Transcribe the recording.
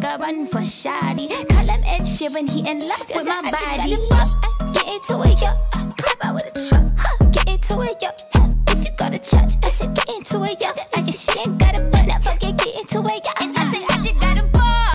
nigga run for shoddy. Call him Ed Sheeran, he in love with my body. Get into it, yo. Pop out with a truck.